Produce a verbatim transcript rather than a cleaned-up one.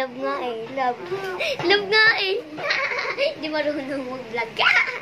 Love nga eh. Love. Love nga eh. Di marunong mag-vlog ka.